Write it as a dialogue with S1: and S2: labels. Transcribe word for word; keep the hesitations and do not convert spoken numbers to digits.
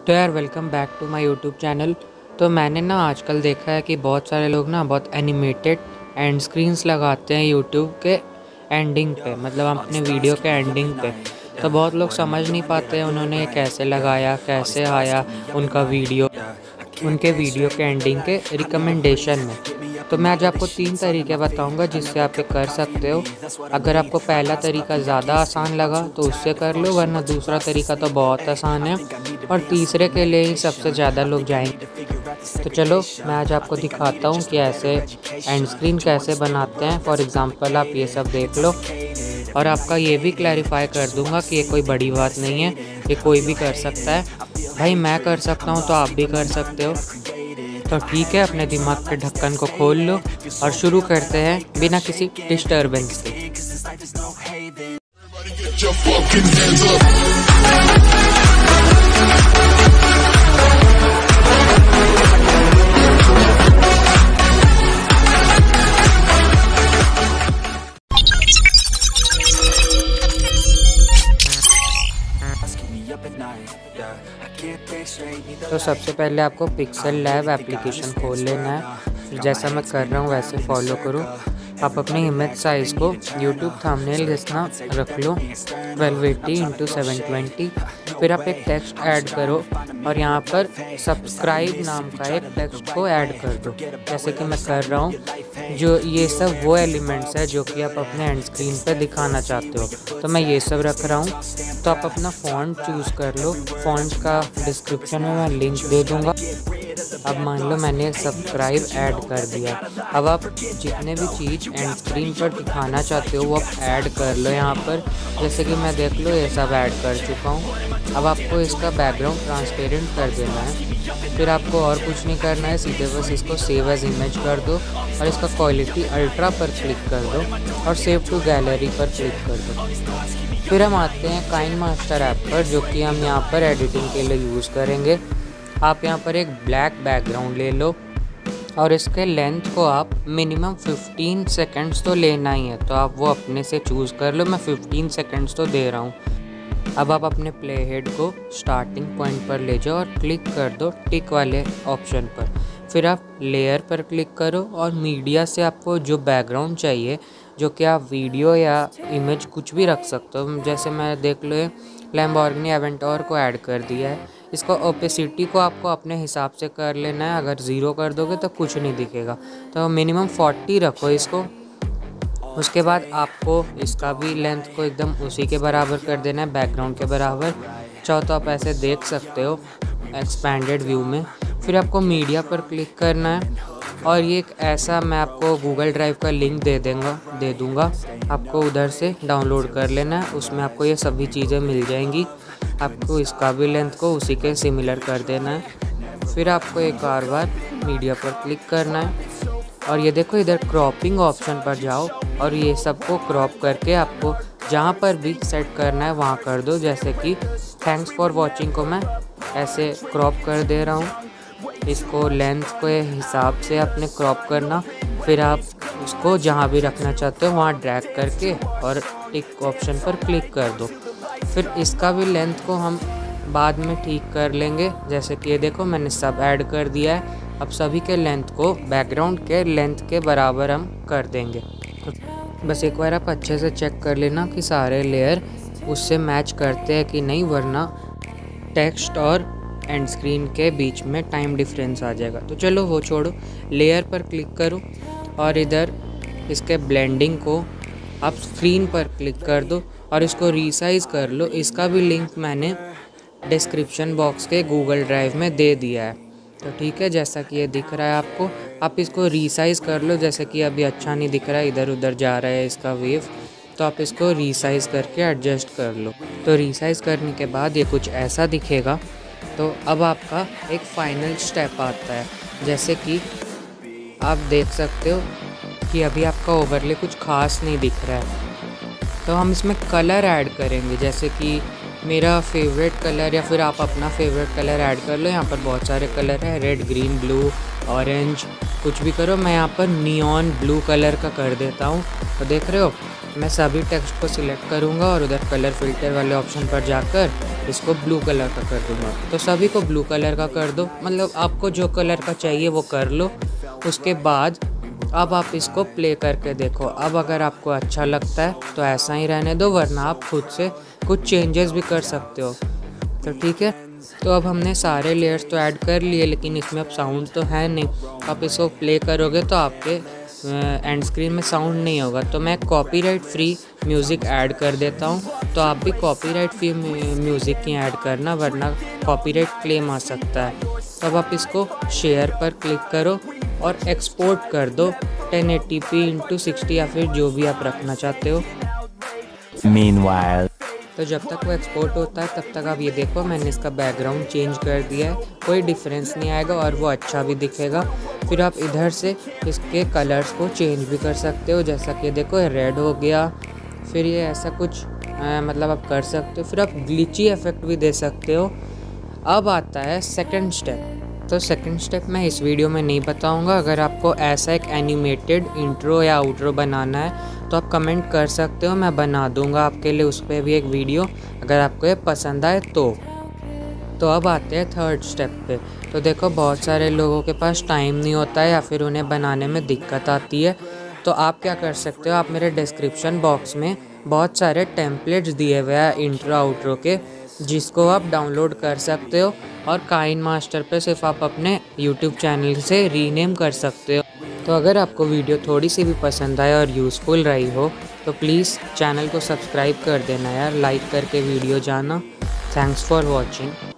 S1: तो यार welcome back to my YouTube channel. तो मैंने ना आजकल देखा है कि बहुत सारे लोग ना बहुत एनिमेटेड एंड स्क्रीन्स लगाते हैं यूट्यूब के एंडिंग पे, मतलब अपने वीडियो के एंडिंग पे। तो बहुत लोग समझ नहीं पाते हैं उन्होंने ये कैसे लगाया, कैसे आया उनका वीडियो उनके वीडियो के एंडिंग के रिकमेंडेशन में। तो मैं आज आपको तीन तरीके बताऊंगा जिससे आप ये कर सकते हो। अगर आपको पहला तरीका ज़्यादा आसान लगा तो उससे कर लो, वरना दूसरा तरीका तो बहुत आसान है और तीसरे के लिए ही सबसे ज़्यादा लोग जाएंगे। तो चलो मैं आज आपको दिखाता हूँ कि ऐसे एंड स्क्रीन कैसे बनाते हैं। फॉर एग्ज़ाम्पल आप ये सब देख लो और आपका ये भी क्लैरिफाई कर दूंगा कि ये कोई बड़ी बात नहीं है, ये कोई भी कर सकता है। भाई मैं कर सकता हूँ तो आप भी कर सकते हो। तो ठीक है, अपने दिमाग के ढक्कन को खोल लो और शुरू करते हैं बिना किसी डिस्टर्बेंस के। तो सबसे पहले आपको पिक्सेल लैब एप्लीकेशन खोल लेना है। फिर जैसा मैं कर रहा हूँ वैसे फॉलो करो। आप अपनी इमेज साइज़ को यूट्यूब थंबनेल जितना रख लो twelve eighty into seven twenty. फिर आप एक टेक्स्ट ऐड करो और यहाँ पर सब्सक्राइब नाम का एक टेक्स्ट को ऐड कर दो, जैसे कि मैं कर रहा हूँ। जो ये सब वो एलिमेंट्स है जो कि आप अपने एंड स्क्रीन पे दिखाना चाहते हो, तो मैं ये सब रख रहा हूँ। तो आप अपना फ़ॉन्ट चूज़ कर लो। फ़ॉन्ट का डिस्क्रिप्शन में मैं लिंक दे दूँगा। अब मान लो मैंने सब्सक्राइब ऐड कर दिया। अब आप जितने भी चीज़ एंड स्क्रीन पर दिखाना चाहते हो वो आप ऐड कर लो यहाँ पर। जैसे कि मैं देख लो ये सब ऐड कर चुका हूँ। अब आपको इसका बैकग्राउंड ट्रांसपेरेंट कर देना है। फिर आपको और कुछ नहीं करना है, सीधे बस इसको सेव एज इमेज कर दो और इसका क्वालिटी अल्ट्रा पर क्लिक कर दो और सेव टू गैलरी पर क्लिक कर दो। फिर हम आते हैं काइनमास्टर ऐप पर, जो कि हम यहाँ पर एडिटिंग के लिए यूज़ करेंगे। आप यहाँ पर एक ब्लैक बैकग्राउंड ले लो और इसके लेंथ को आप मिनिमम फिफ्टीन सेकंड्स तो लेना ही है, तो आप वो अपने से चूज़ कर लो। मैं फिफ्टीन सेकंड्स तो दे रहा हूँ। अब आप अपने प्ले हेड को स्टार्टिंग पॉइंट पर ले जाओ और क्लिक कर दो टिक वाले ऑप्शन पर। फिर आप लेयर पर क्लिक करो और मीडिया से आपको जो बैकग्राउंड चाहिए, जो कि आप वीडियो या इमेज कुछ भी रख सकते हो। जैसे मैं देख लो लैम्बोर्गिनी एवेंटोर को ऐड कर दिया है। इसको ओपेसिटी को आपको अपने हिसाब से कर लेना है। अगर ज़ीरो कर दोगे तो कुछ नहीं दिखेगा, तो मिनिमम फोर्टी रखो इसको। उसके बाद आपको इसका भी लेंथ को एकदम उसी के बराबर कर देना है, बैकग्राउंड के बराबर। चाहो तो आप ऐसे देख सकते हो एक्सपैंडेड व्यू में। फिर आपको मीडिया पर क्लिक करना है और ये एक ऐसा, मैं आपको गूगल ड्राइव का लिंक दे देंगे दे दूँगा आपको उधर से डाउनलोड कर लेना है। उसमें आपको ये सभी चीज़ें मिल जाएंगी। आपको इसका भी लेंथ को उसी के सिमिलर कर देना है। फिर आपको एक और बार मीडिया पर क्लिक करना है और ये देखो इधर क्रॉपिंग ऑप्शन पर जाओ और ये सबको क्रॉप करके आपको जहाँ पर भी सेट करना है वहाँ कर दो। जैसे कि थैंक्स फॉर वॉचिंग को मैं ऐसे क्रॉप कर दे रहा हूँ। इसको लेंथ के हिसाब से अपने क्रॉप करना। फिर आप उसको जहाँ भी रखना चाहते हो वहाँ ड्रैग करके और टिक ऑप्शन पर क्लिक कर दो। फिर इसका भी लेंथ को हम बाद में ठीक कर लेंगे। जैसे कि ये देखो मैंने सब ऐड कर दिया है। अब सभी के लेंथ को बैकग्राउंड के लेंथ के बराबर हम कर देंगे। तो बस एक बार आप अच्छे से चेक कर लेना कि सारे लेयर उससे मैच करते हैं कि नहीं, वरना टेक्स्ट और एंड स्क्रीन के बीच में टाइम डिफरेंस आ जाएगा। तो चलो वो छोड़ो, लेयर पर क्लिक करो और इधर इसके ब्लेंडिंग को आप स्क्रीन पर क्लिक कर दो और इसको रीसाइज़ कर लो। इसका भी लिंक मैंने डिस्क्रिप्शन बॉक्स के गूगल ड्राइव में दे दिया है। तो ठीक है, जैसा कि ये दिख रहा है आपको, आप इसको रीसाइज़ कर लो। जैसे कि अभी अच्छा नहीं दिख रहा है, इधर उधर जा रहा है इसका वेव, तो आप इसको रीसाइज़ करके एडजस्ट कर लो। तो रीसाइज़ करने के बाद ये कुछ ऐसा दिखेगा। तो अब आपका एक फाइनल स्टेप आता है। जैसे कि आप देख सकते हो कि अभी आपका ओवरले कुछ खास नहीं दिख रहा है, तो हम इसमें कलर ऐड करेंगे। जैसे कि मेरा फेवरेट कलर या फिर आप अपना फेवरेट कलर ऐड कर लो। यहाँ पर बहुत सारे कलर है, रेड, ग्रीन, ब्लू, ऑरेंज, कुछ भी करो। मैं यहाँ पर नियॉन ब्लू कलर का कर देता हूँ। तो देख रहे हो, मैं सभी टेक्स्ट को सिलेक्ट करूँगा और उधर कलर फिल्टर वाले ऑप्शन पर जाकर इसको ब्लू कलर का कर दूँगा। तो सभी को ब्लू कलर का कर दो, मतलब आपको जो कलर का चाहिए वो कर लो। उसके बाद अब आप इसको प्ले करके देखो। अब अगर आपको अच्छा लगता है तो ऐसा ही रहने दो, वरना आप खुद से कुछ चेंजेस भी कर सकते हो। तो ठीक है, तो अब हमने सारे लेयर्स तो ऐड कर लिए, लेकिन इसमें अब साउंड तो है नहीं। आप इसको प्ले करोगे तो आपके एंड स्क्रीन में साउंड नहीं होगा। तो मैं कॉपीराइट फ्री म्यूज़िक ऐड कर देता हूँ। तो आप भी कॉपीराइट फ्री म्यूज़िक की ऐड करना, वरना कॉपीराइट क्लेम आ सकता है। तो अब आप इसको शेयर पर क्लिक करो और एक्सपोर्ट कर दो ten eighty p into sixty या फिर जो भी आप रखना चाहते हो।
S2: Meanwhile,
S1: तो जब तक वो एक्सपोर्ट होता है तब तक आप ये देखो, मैंने इसका बैकग्राउंड चेंज कर दिया है। कोई डिफरेंस नहीं आएगा और वो अच्छा भी दिखेगा। फिर आप इधर से इसके कलर्स को चेंज भी कर सकते हो, जैसा कि देखो रेड हो गया। फिर ये ऐसा कुछ आ, मतलब आप कर सकते हो। फिर आप ग्लिची इफेक्ट भी दे सकते हो। अब आता है सेकंड स्टेप। तो सेकंड स्टेप मैं इस वीडियो में नहीं बताऊंगा। अगर आपको ऐसा एक एनिमेटेड इंट्रो या आउट्रो बनाना है तो आप कमेंट कर सकते हो, मैं बना दूंगा आपके लिए उस पर भी एक वीडियो, अगर आपको ये पसंद आए तो। तो अब आते हैं थर्ड स्टेप पे। तो देखो, बहुत सारे लोगों के पास टाइम नहीं होता है या फिर उन्हें बनाने में दिक्कत आती है। तो आप क्या कर सकते हो, आप मेरे डिस्क्रिप्शन बॉक्स में बहुत सारे टेम्पलेट्स दिए हुए हैं इंट्रो आउट्रो के, जिसको आप डाउनलोड कर सकते हो और काइन मास्टर पे सिर्फ आप अपने यूट्यूब चैनल से रीनेम कर सकते हो। तो अगर आपको वीडियो थोड़ी सी भी पसंद आए और यूज़फुल रही हो तो प्लीज़ चैनल को सब्सक्राइब कर देना यार, लाइक करके वीडियो जाना। Thanks for watching.